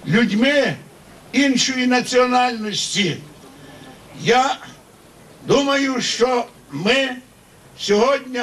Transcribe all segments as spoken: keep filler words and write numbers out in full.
людьми іншої національності. Я думаю, що ми сьогодні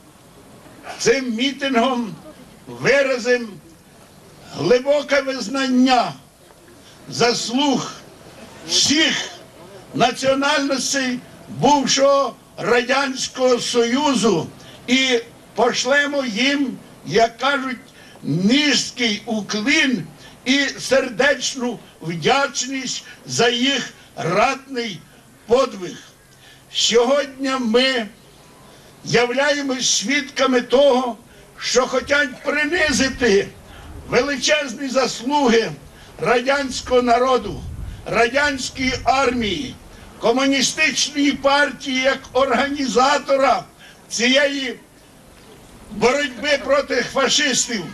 цим мітингом виразимо глибоке визнання заслуг всіх національностей бувшого Радянського Союзу і пошлемо їм, як кажуть, низький уклін і сердечну вдячність за їх ратний подвиг. Сьогодні ми являємось свідками того, що хочуть принизити величезні заслуги радянського народу, радянської армії, комуністичної партії як організатора цієї боротьби проти фашистів.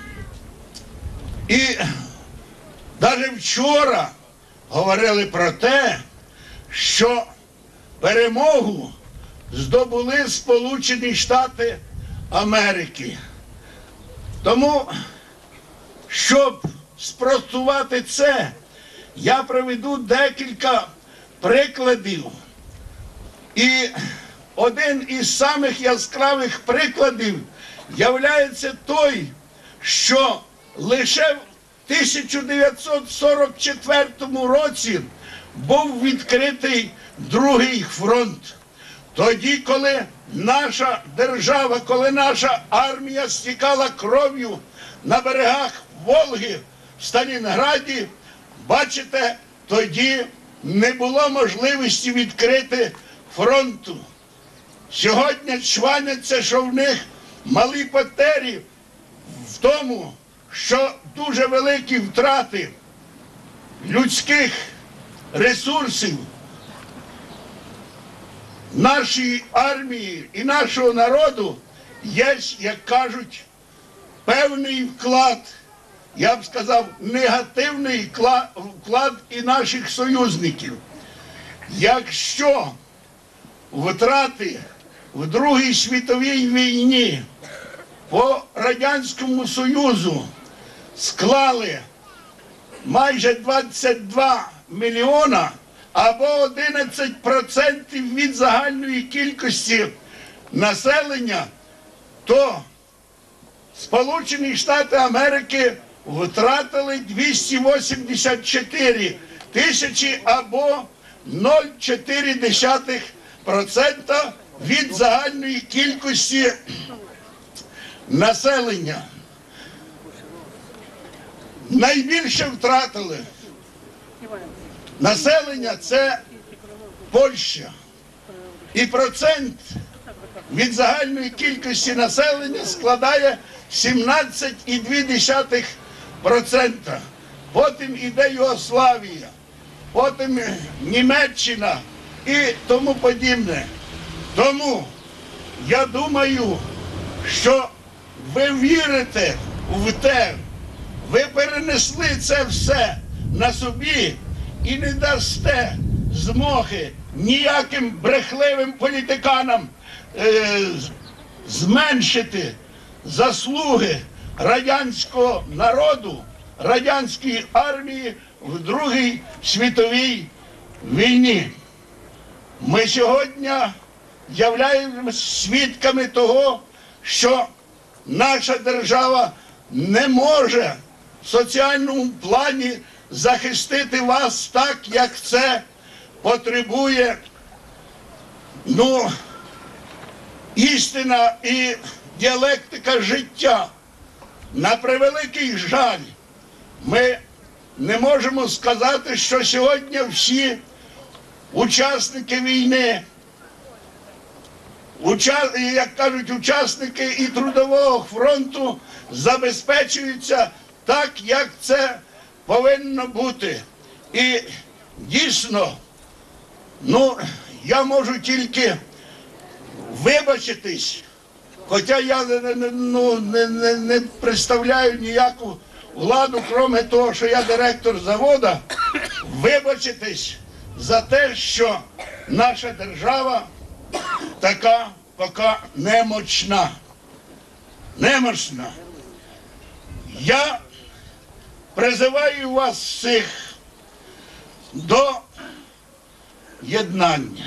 І навіть вчора говорили про те, що перемогу здобули Сполучені Штати Америки. Тому, щоб спростувати це, я приведу декілька прикладів. І один із самих яскравих прикладів являється той, що лише в тисяча дев'ятсот сорок четвертому році був відкритий другий фронт. Тоді, коли наша держава, коли наша армія стікала кров'ю на берегах Волги в Сталінграді, бачите, тоді не було можливості відкрити фронту. Сьогодні чваняться, що в них малі потері в тому, що дуже великі втрати людських ресурсів нашої армії і нашого народу є, як кажуть, певний вклад, я б сказав, негативний вклад і наших союзників. Якщо втрати в Другій світовій війні по Радянському Союзу склали майже двадцять два мільйона або одинадцять відсотків від загальної кількості населення, то Сполучені Штати Америки втратили двісті вісімдесят чотири тисячі або нуль цілих чотири десятих відсотка від загальної кількості населення. Найбільше втратили населення – це Польща. І процент від загальної кількості населення складає сімнадцять цілих дві десятих відсотка. Потім іде Югославія, потім Німеччина і тому подібне. Тому я думаю, що ви вірите в те, ви перенесли це все на собі і не дасте змоги ніяким брехливим політиканам е, зменшити заслуги радянського народу, радянської армії в Другій світовій війні. Ми сьогодні являємося свідками того, що наша держава не може в соціальному плані захистити вас так, як це потребує, ну, істина і діалектика життя. На превеликий жаль, ми не можемо сказати, що сьогодні всі учасники війни, уча... як кажуть, учасники і Трудового фронту забезпечуються так, як це повинно бути. І дійсно, ну, я можу тільки вибачитись, хоча я ну, не, не, не представляю ніяку владу, крім того, що я директор заводу, вибачитись за те, що наша держава така поки немощна. Немощна. Я призиваю вас всіх до єднання.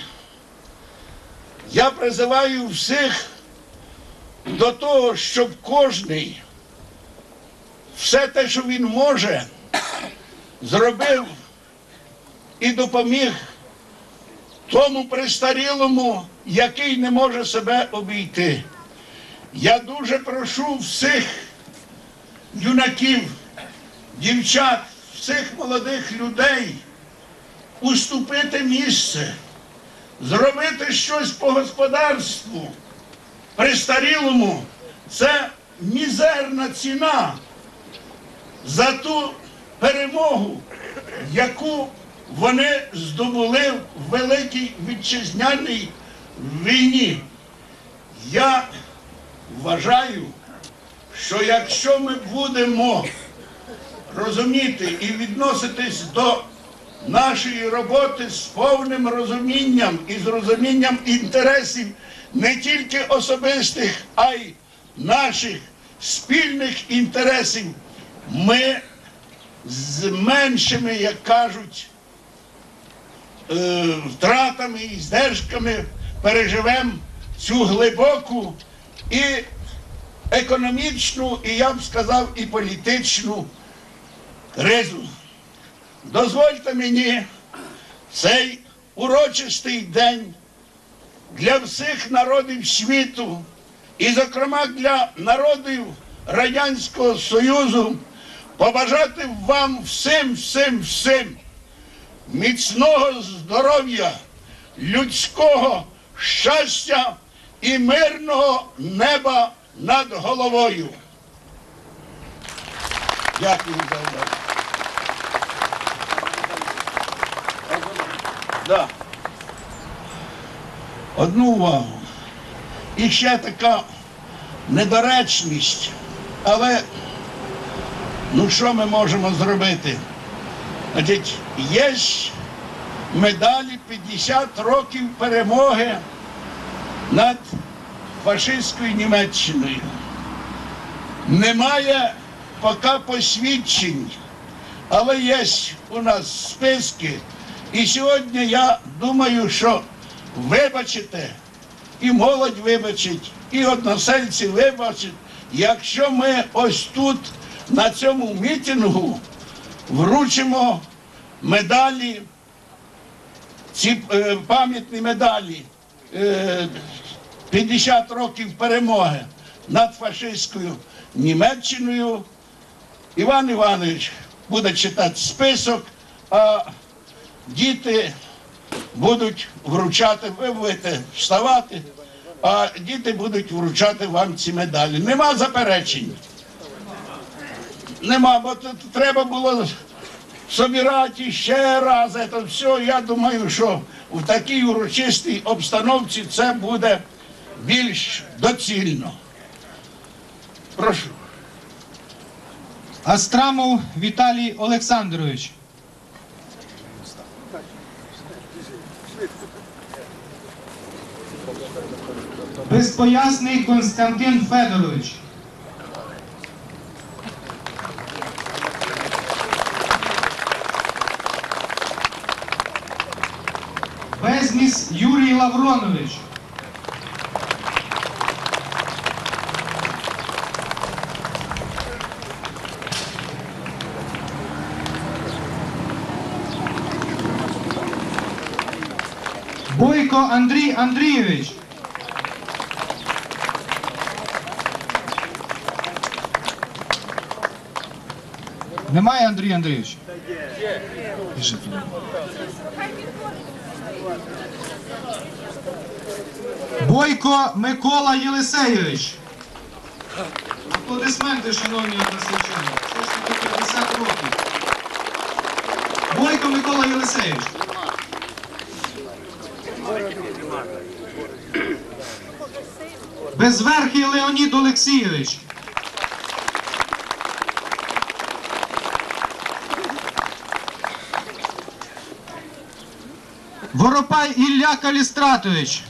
Я призиваю всіх до того, щоб кожний все те, що він може, зробив і допоміг тому престарілому, який не може себе обійти. Я дуже прошу всіх юнаків, дівчат, всіх молодих людей уступити місце, зробити щось по господарству. Престарілому це мізерна ціна за ту перемогу, яку вони здобули в Великій Вітчизняній війні. Я вважаю, що якщо ми будемо розуміти і відноситись до нашої роботи з повним розумінням і з розумінням інтересів не тільки особистих, а й наших спільних інтересів, ми з меншими, як кажуть, втратами і здержками переживемо цю глибоку і економічну, і я б сказав, і політичну кризу. Дозвольте мені цей урочистий день для всіх народів світу, і, зокрема, для народів Радянського Союзу, побажати вам всім, всім, всім міцного здоров'я, людського щастя і мирного неба над головою. Дякую за увагу. Да. Одну увагу. І ще така недоречність, але ну що ми можемо зробити? Значить, є медалі п'ятдесят років перемоги над фашистською Німеччиною. Немає поки посвідчень, але є у нас списки. І сьогодні я думаю, що вибачите, і молодь вибачить, і односельці вибачать, якщо ми ось тут, на цьому мітингу, вручимо медалі, ці е, пам'ятні медалі е, п'ятдесят років перемоги над фашистською Німеччиною. Іван Іванович буде читати список, а діти будуть вручати, ви будете вставати, а діти будуть вручати вам ці медалі. Нема заперечень. Нема, бо тут треба було собирати ще раз це все. Я думаю, що в такій урочистій обстановці це буде більш доцільно. Прошу. Астрамов Віталій Олександрович. Безпоясний Константин Федорович. Безніс Юрій Лавронович. Бойко Андрій Андрійович. Немає Андрій Андрійович? Є. Бойко Микола Єлисейович. Аплодисменти, шановні односельчани. Це ж таки п'ятдесят років. Бойко Микола Єлисейович. Безверхий Леонід Олексійович. Воропай Ілля Калістратович.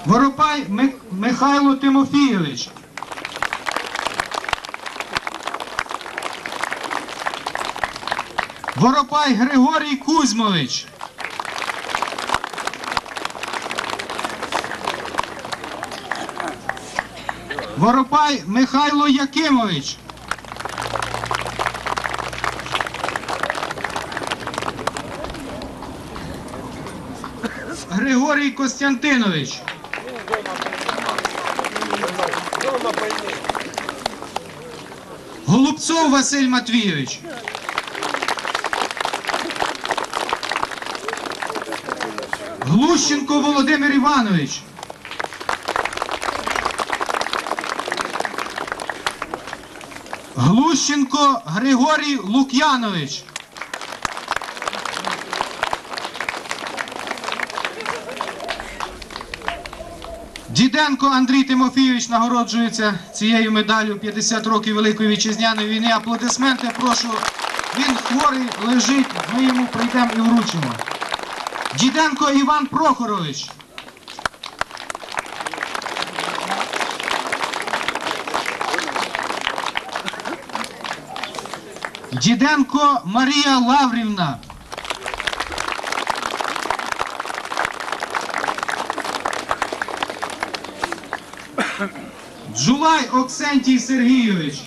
Воропай Ми- Михайло Тимофійович. Воропай Григорій Кузьмович. Воропай Михайло Якимович. Григорій Костянтинович. Голубцов Василь Матвійович. Глущенко Володимир Іванович. Глущенко Григорій Лук'янович. Діденко Андрій Тимофійович нагороджується цією медаллю п'ятдесят років Великої Вітчизняної війни. Аплодисменти, прошу. Він хворий, лежить, ми йому прийдемо і вручимо. Діденко Іван Прохорович. Діденко Марія Лаврівна. Джулай Оксентій Сергійович.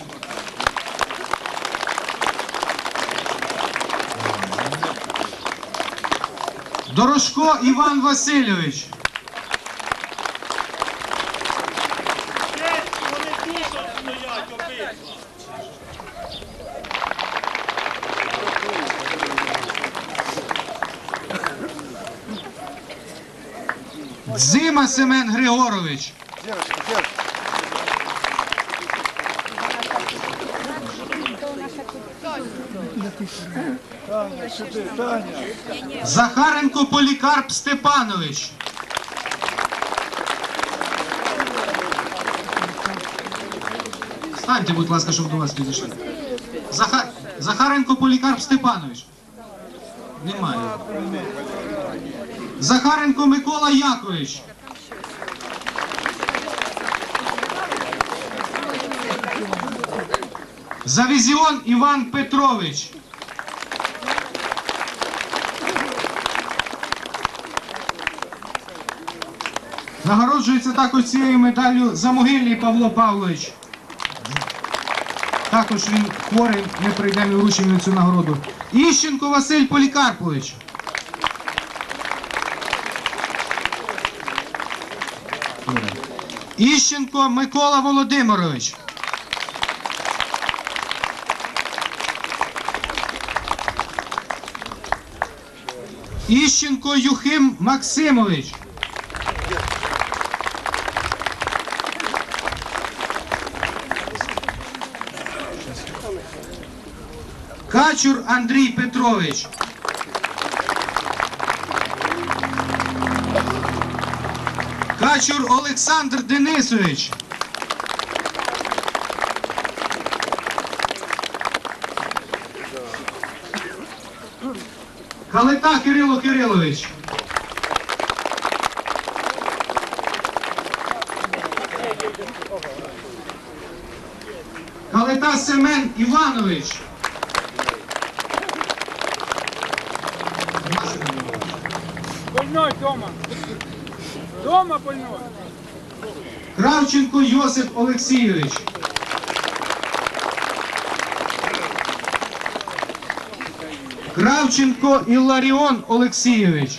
Дорошко Іван Васильович. Дзима Семен Григорович. Захаренко Полікарп Степанович. Станьте, будь ласка, щоб до вас підійшли. Захар... Захаренко Полікарп Степанович. Немає. Захаренко Микола Якович. Завізіон Іван Петрович. Нагороджується також цією медаллю Замогильний Павло Павлович. Також він хворий, ми прийдемо і вручимо цю нагороду. Іщенко Василь Полікарпович. Іщенко Микола Володимирович. Іщенко Юхим Максимович. Качур Андрій Петрович. Качур Олександр Денисович. Калита Кирило Кирилович. Калита Семен Іванович. Больной дома. Дома больной. Кравченко Йосип Олексійович. Кравченко Іларіон Олексійович.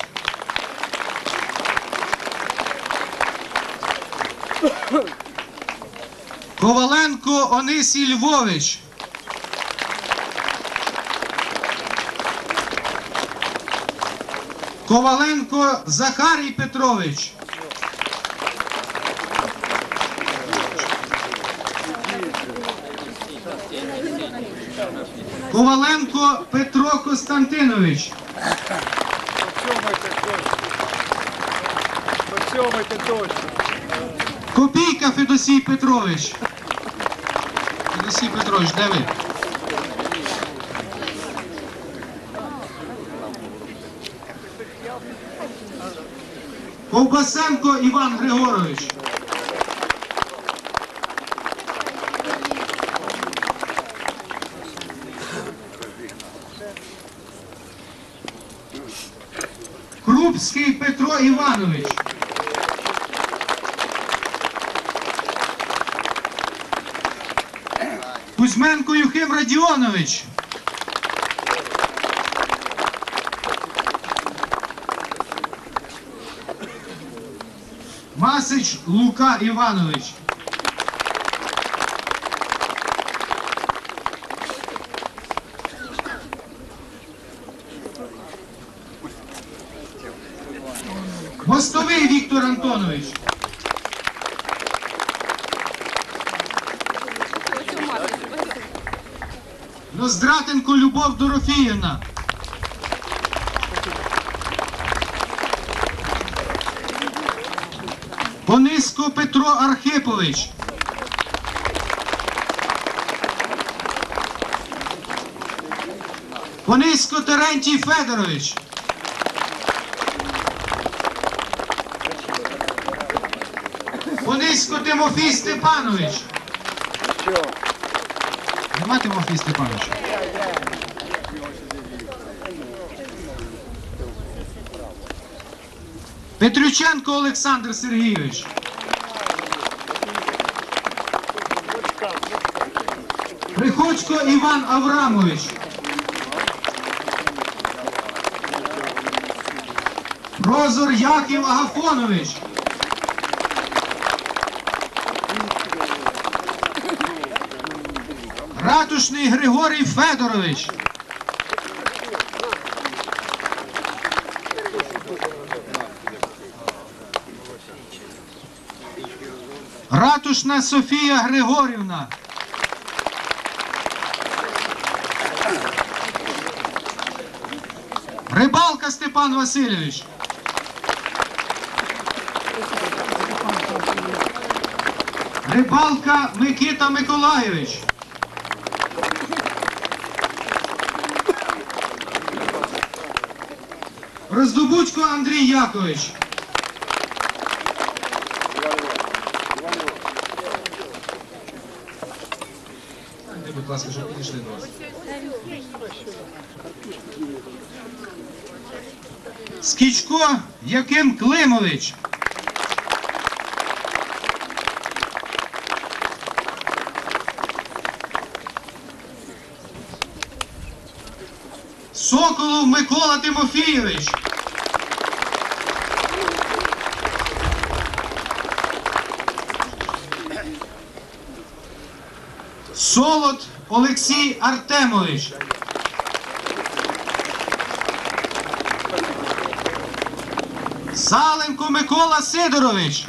Коваленко Онисій Львович. Коваленко Захарій Петрович. Коваленко Петро Костянтинович. Посьомайте точно. Копійка Федосій Петрович. Федосій Петрович, де ви? Ковбасенко Іван Григорович. Крупський Петро Іванович. Кузьменко Юхим Радіонович. Масич Лука Іванович. Мостовий Віктор Антонович. Ноздратенко Любов Дорофіївна. Пониско Петро Архипович. Пониско Терентій Федорович. Пониско Тимофій Степанович. Нема Тимофій Степанович? Петрюченко Олександр Сергійович. Приходько Іван Аврамович. Прозор Яків Агафонович. Ратушний Григорій Федорович. Ратушна Софія Григорівна. Рибалка Степан Васильович. Рибалка Микита Миколайович. Роздобудько Андрій Якович. Будь ласка, щоб підійшли до вас. Скічко Яким Климович. Соколов Микола Тимофійович. Солод Олексій Артемович. Саленко Микола Сидорович.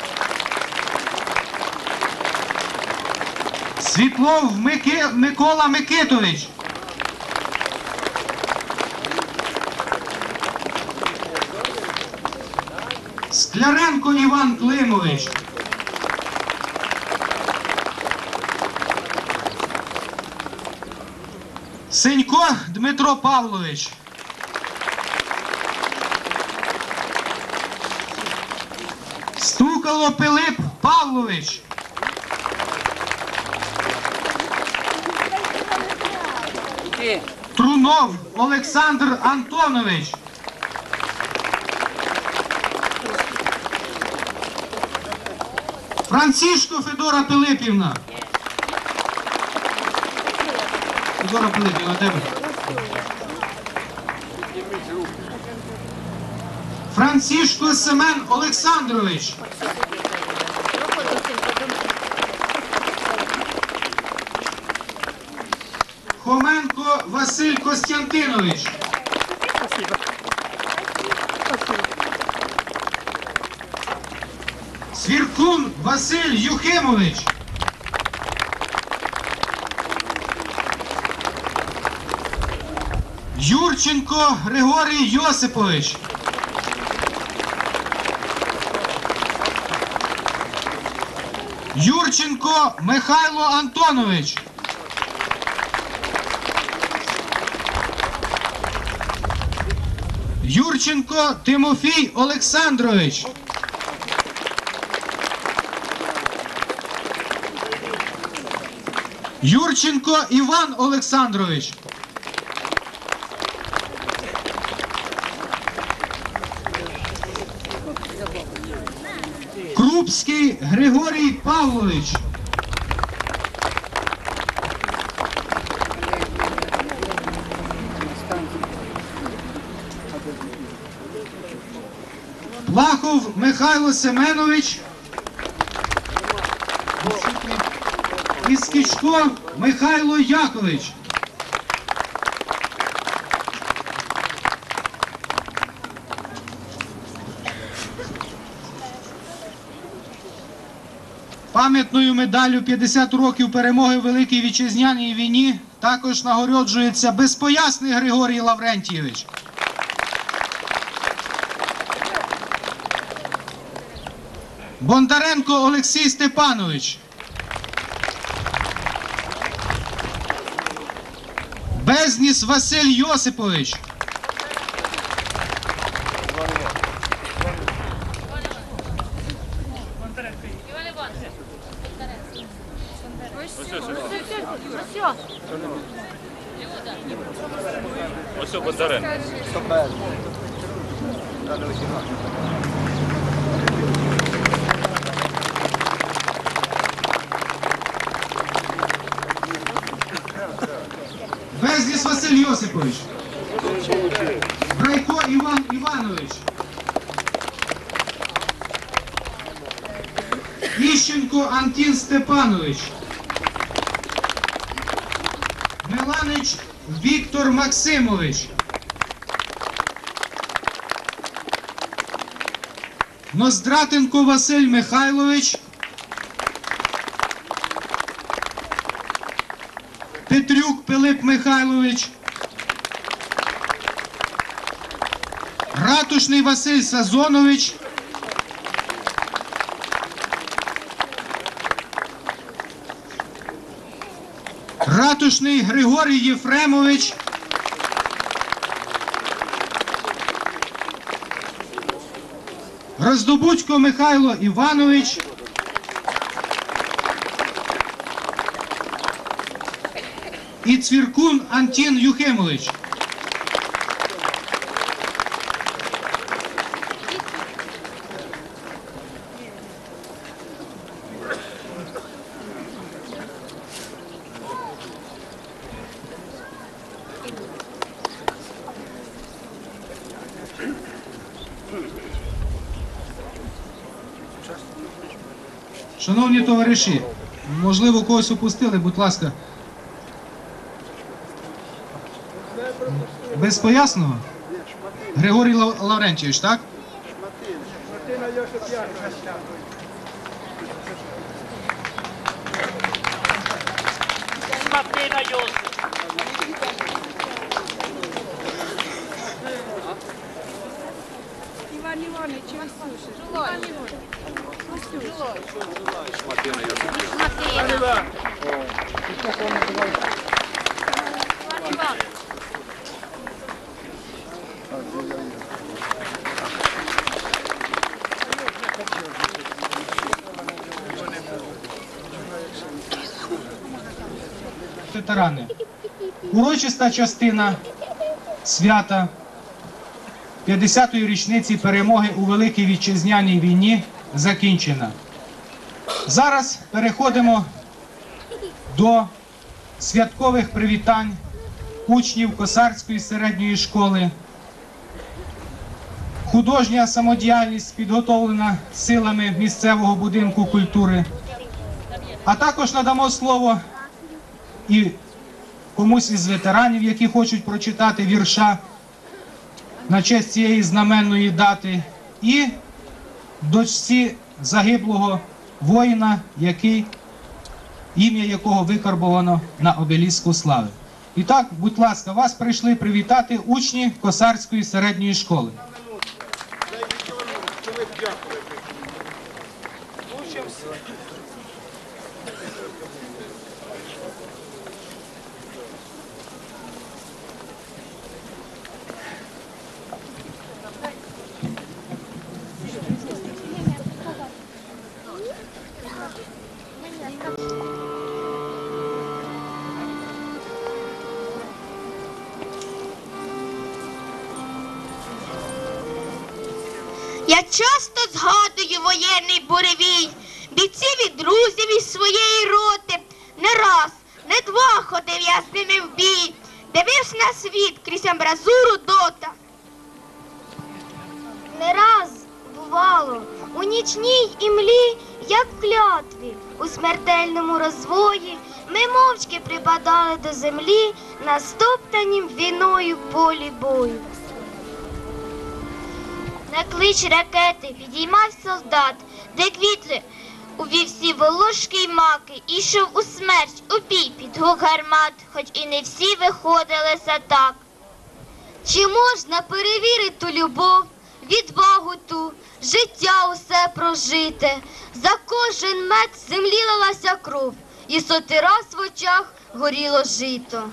Світлов Мики... Микола Микитович. Скляренко Іван Климович. Синько Дмитро Павлович. Стукало Пилип Павлович. Трунов Олександр Антонович. Францішко Федора Пилипівна. Федора Пилипівна, де ви? Францішко Семен Олександрович. Хоменко Василь Костянтинович. Свіркун Василь Юхимович. Юрченко Григорій Йосипович. Юрченко Михайло Антонович. Юрченко Тимофій Олександрович. Юрченко Іван Олександрович. Крупський Григорій Павлович. Плахов Михайло Семенович. І Скічко Михайло Якович. Пам'ятною медаллю п'ятдесят років перемоги в Великій Вітчизняній війні також нагороджується Безпоясний Григорій Лаврентійович. Бондаренко Олексій Степанович. Безніс Василь Йосипович. Ось о, Бондаренко. Безніс Василь Йосипович. Брайко Іван Іванович. Іщенко Антін Степанович. Меланич Віктор Максимович. Ноздратенко Василь Михайлович. Петрюк Пилип Михайлович. Ратушний Василь Сазонович. Ратушний Григорій Єфремович. Роздобудько Михайло Іванович. І Цвіркун Антін Юхимович. Шановні товариші, можливо, когось упустили, будь ласка. Безпоясного? Григорій Лав- Лаврентійович, так? Мартина Йосип Яковлевич. Мартина Йосип. Іван Іванович, ви слушаєш? Іван Іванович. Мартина. Іван Іванович. Ветерани. Урочиста частина свята п'ятдесятої річниці перемоги у Великій Вітчизняній війні закінчена. Зараз переходимо до святкових привітань учнів Косарської середньої школи. Художня самодіяльність підготовлена силами місцевого будинку культури. А також надамо слово і комусь із ветеранів, які хочуть прочитати вірша на честь цієї знаменної дати, і дочці загиблого воїна, який, ім'я якого викарбовано на обеліску слави. І так, будь ласка, вас прийшли привітати учні Косарської середньої школи. Я часто згадую воєнний буревій, бійців і друзів із своєї роти. Не раз, не два ходив я з ними в бій, дивився на світ крізь амбразуру дота. Не раз, бувало, у нічній імлі, як в клятві, у смертельному розвої, ми мовчки припадали до землі на стоптанім війною полі бою. На клич ракети підіймав солдат, де квітли у вівсі волошки й маки, і йшов у смерть, у бій під гук гармат, хоч і не всі виходили за так. Чи можна перевірити ту любов, відвагу ту, життя усе прожите? За кожен мет землі лилася кров, і соти раз в очах горіло жито.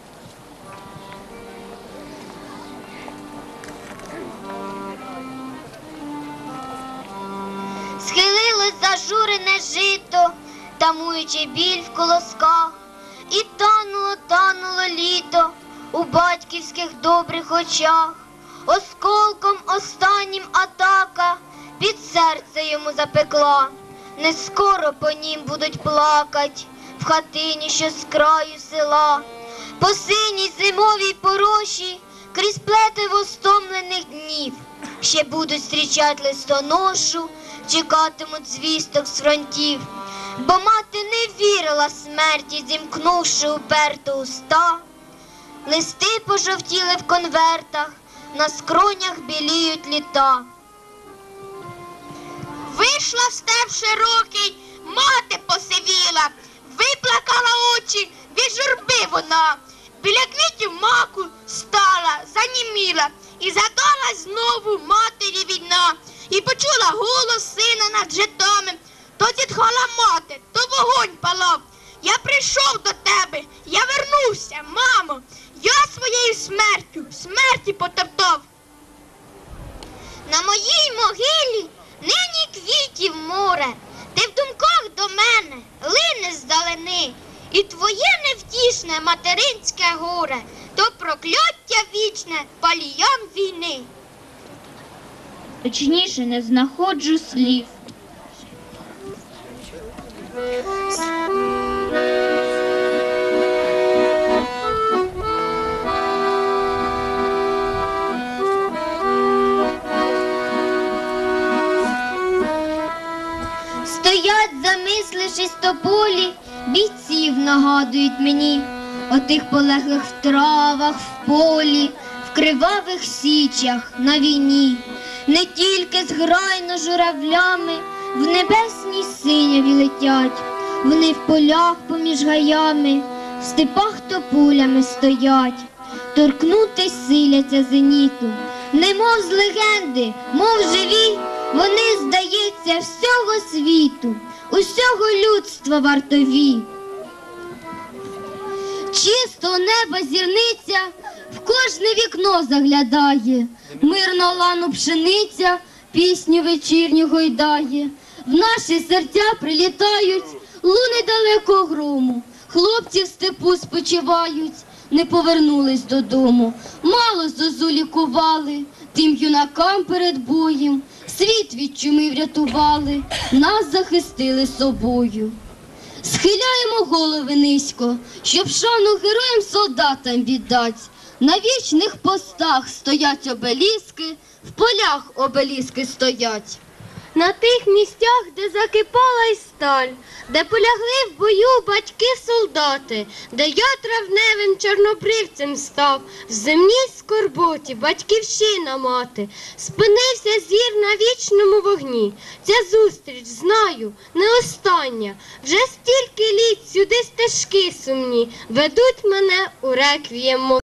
Схилилось зажурене жито, тамуючи біль в колосках, і тануло, тануло літо у батьківських добрих очах. Осколком останнім атака під серце йому запекла. Не скоро по нім будуть плакать в хатині, що з краю села. По синій зимовій пороші крізь плетиво стомлених днів ще будуть зустрічать листоношу, чекатимуть звісток з фронтів. Бо мати не вірила смерті, зімкнувши уперто уста. Листи пожовтіли в конвертах, на скронях біліють літа. Вийшла в степ широкий, мати посивіла, виплакала очі, від журби вона. Біля квітів маку стала, заніміла, і задалась знову матері війна. І почула голос сина над житами. То зітхала мати, то вогонь палав. Я прийшов до тебе, я вернувся, мамо. Я своєю смертю, смерті потоптав. На моїй могилі нині квітів море. Ти в думках до мене линеш здалини. І твоє невтішне материнське горе, то прокляття вічне паліям війни. Точніше не знаходжу слів. Стоять, замислившись тополі, бійців нагадують мені, о тих полеглих в травах, в полі, в кривавих січах на війні. Не тільки зграйно журавлями в небесній синяві летять, вони в полях поміж гаями, в степах тополями стоять, торкнутись силяться зеніту, немов з легенди, мов живі, вони, здається, всього світу, усього людства вартові. Чисто неба зірниця в кожне вікно заглядає, мирно лану пшениця пісню вечірню гойдає. В наші серця прилітають луни далеко грому, хлопці в степу спочивають, не повернулись додому. Мало зозулі кували, тим юнакам перед боєм, світ від чуми врятували, нас захистили собою. Схиляємо голови низько, щоб шану героям-солдатам віддать. На вічних постах стоять обеліски, в полях обеліски стоять. На тих місцях, де закипала й сталь, де полягли в бою батьки-солдати, де я травневим чорнобривцем став, в земній скорботі батьківщина мати, спинився зір на вічному вогні. Ця зустріч, знаю, не остання, вже стільки літ сюди стежки сумні ведуть мене у реквієм.